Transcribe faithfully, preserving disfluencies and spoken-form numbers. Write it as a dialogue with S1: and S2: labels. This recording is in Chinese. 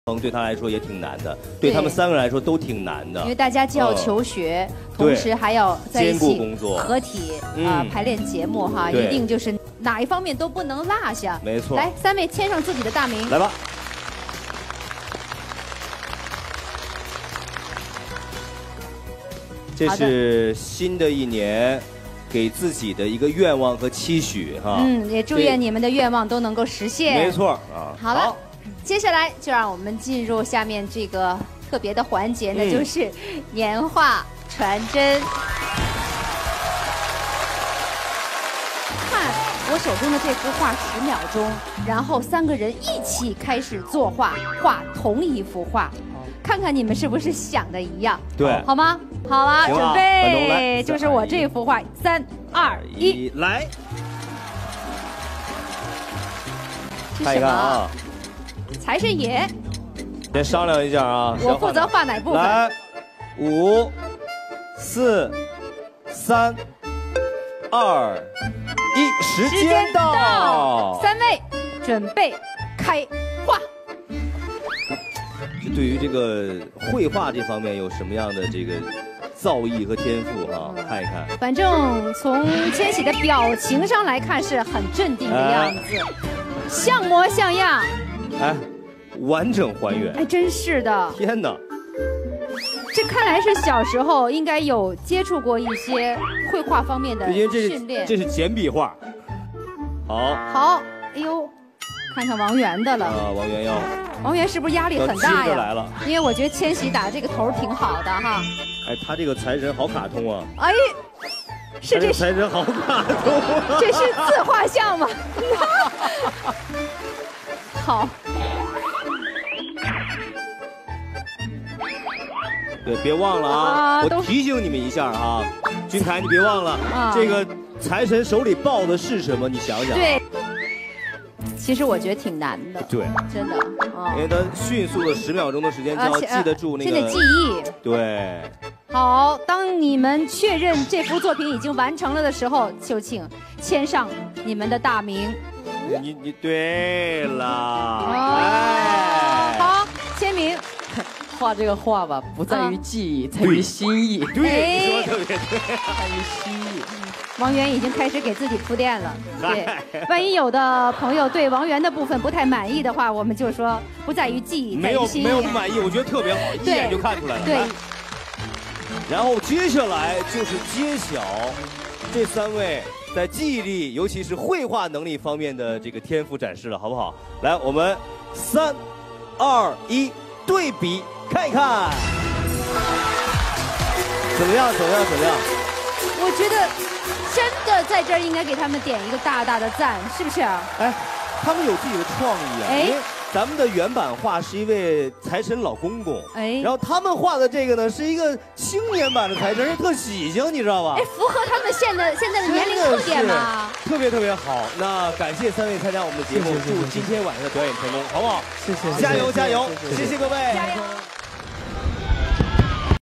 S1: 对他来说也挺难的，对他们三个人来说都挺难的。
S2: 因为大家既要求学，嗯、同时还要在一起
S1: 工作、
S2: 合体啊、嗯呃、排练节目哈，一定就是哪一方面都不能落下。
S1: 没错。
S2: 来，三位签上自己的大名。
S1: 来吧。这是新的一年。 给自己的一个愿望和期许哈，
S2: 嗯，也祝愿你们的愿望都能够实现。
S1: 没错啊。
S2: 好了，好接下来就让我们进入下面这个特别的环节，那、嗯、就是年画传真。看我手中的这幅画十秒钟，然后三个人一起开始作画，画同一幅画。 看看你们是不是想的一样？
S1: 对，
S2: 好吗？好了，准备，就是我这幅画，三二一，
S1: 来，
S2: 看一看啊，财神爷，
S1: 先商量一下啊，
S2: 我负责画哪部分？
S1: 来，五、四、三、二、一，时间到，
S2: 三位准备开画。
S1: 对于这个绘画这方面有什么样的这个造诣和天赋哈、啊？看一看。
S2: 反正从千玺的表情上来看是很镇定的样子，哎、像模像样。
S1: 哎，完整还原。
S2: 哎，真是的。
S1: 天哪！
S2: 这看来是小时候应该有接触过一些绘画方面的训练。
S1: 这是简笔画。好。
S2: 好，哎呦。 看看王源的了
S1: 啊，王源要，
S2: 王源是不是压力很大呀？
S1: 来了，
S2: 因为我觉得千玺打这个头挺好的哈。
S1: 哎，他这个财神好卡通啊！
S2: 哎，是这
S1: 财神好卡通、啊，
S2: 这是自画像吗？好。
S1: 对，别忘了啊！啊我提醒你们一下啊，君凯，你别忘了，啊、这个财神手里抱的是什么？你想想。
S2: 对。 其实我觉得挺难的，
S1: 对，
S2: 真的，
S1: 哦、因为他迅速的十秒钟的时间就要记得住那个，
S2: 现在记忆，
S1: 对。
S2: 好，当你们确认这幅作品已经完成了的时候，就请签上你们的大名。
S1: 你你对了，
S2: 哦、哎，好，签名。
S3: 画这个画吧，不在于技艺，在于心意。
S1: 对，你说的特别对，
S3: 在于心意。
S2: 王源已经开始给自己铺垫了，对，万一有的朋友对王源的部分不太满意的话，我们就说不在于技艺，
S1: 没有没有不满意，我觉得特别好，一眼就看出来了。
S2: 对。
S1: 然后接下来就是揭晓这三位在记忆力，尤其是绘画能力方面的这个天赋展示了，好不好？来，我们三、二、一，对比看一看，怎么样？怎么样？怎么样？
S2: 我觉得。 真的在这儿应该给他们点一个大大的赞，是不是？
S1: 哎，他们有自己的创意啊！哎，咱们的原版画是一位财神老公公，哎，然后他们画的这个呢是一个青年版的财神，是特喜庆，你知道吧？
S2: 哎，符合他们现在现在的年龄特点吗？
S1: 特别特别好。那感谢三位参加我们的节目，祝今天晚上的表演成功，好不好？
S3: 谢谢，
S1: 加油加油！谢谢各位。
S2: 加油。